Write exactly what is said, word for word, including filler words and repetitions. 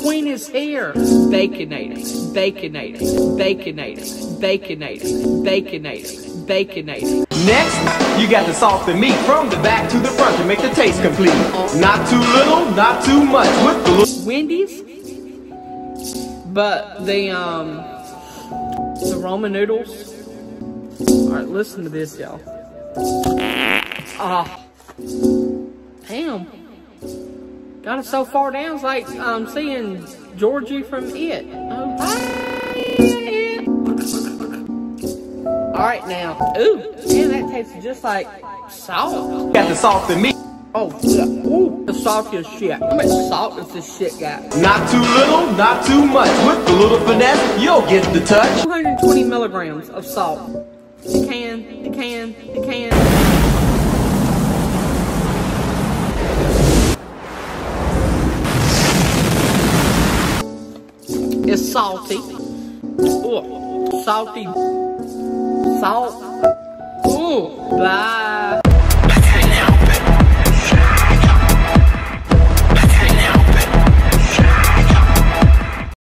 queen is here. Baconator, baconator, baconator, baconator, baconator, baconator. Next, you got the salt and meat from the back to the front to make the taste complete. Not too little, not too much. With the little Wendy's, but the um the Roman noodles. All right, listen to this, y'all. Ah, damn. Got it so far down, it's like um, seeing Georgie from It. Oh, alright now. Ooh, man, that tastes just like salt. got the salt and meat. Oh, yeah. Ooh, the salty as shit. How much salt does this shit got? Not too little, not too much. With the little finesse, you'll get the touch. two hundred twenty milligrams of salt. The can, the can, the can. It's salty. Ooh, salty. Salt. Ooh, bye.